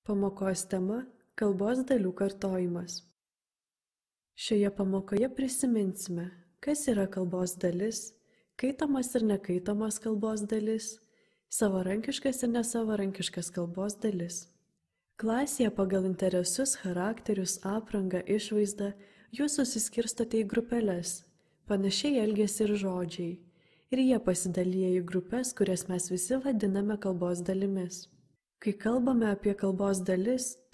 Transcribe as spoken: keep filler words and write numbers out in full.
Pamokos tema – kalbos dalių kartojimas. Šioje pamokoje prisiminsime, kas yra kalbos dalis, kaitomas ir nekaitomas kalbos dalis, savarankiškas ir nesavarankiškas kalbos dalis. Klasėje pagal interesus, charakterius, aprangą, išvaizdą jūs susiskirstote į grupeles, panašiai elgiasi ir žodžiai, ir jie pasidalyja į grupes, kurias mes visi vadiname kalbos dalimis. Kai kalbame apie kalbos dalis,